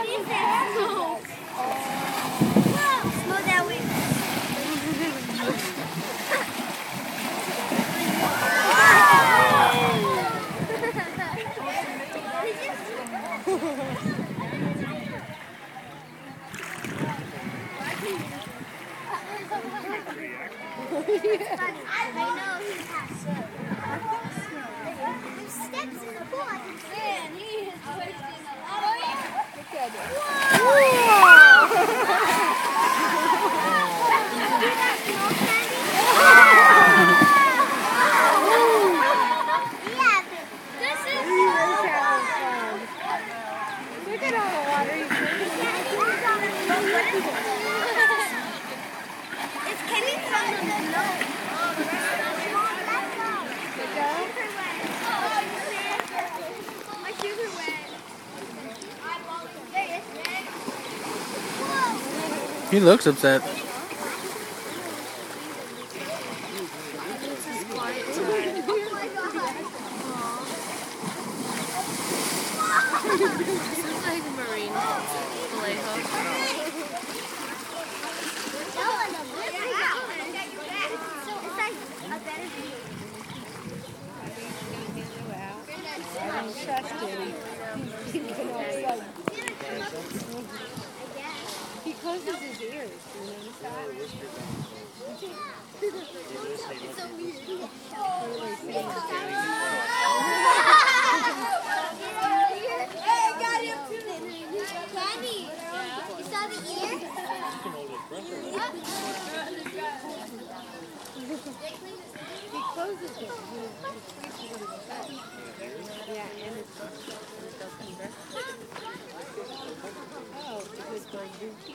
is that smoke? Smell that way. I know he has there's steps in the pool. I can see it. He is twisting a lot. Oh, yeah. Look at it. Whoa! See that snow candy? Yeah, this is look at all the water he's drinking. It's candy from the snow. My shoes are wet. He looks upset. This is like marine filet He closes his ears. You notice that? It's so weird. Hey, I got him too. Candy, you saw the ear? He closes it. Yeah, and it's oh, it was going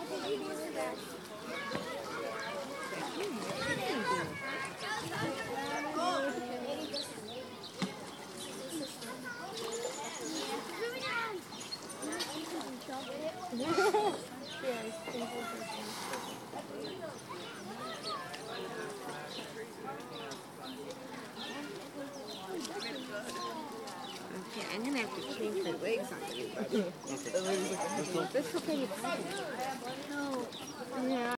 Okay, I'm gonna have to change my legs on you, buddy. That's okay. No. Yeah.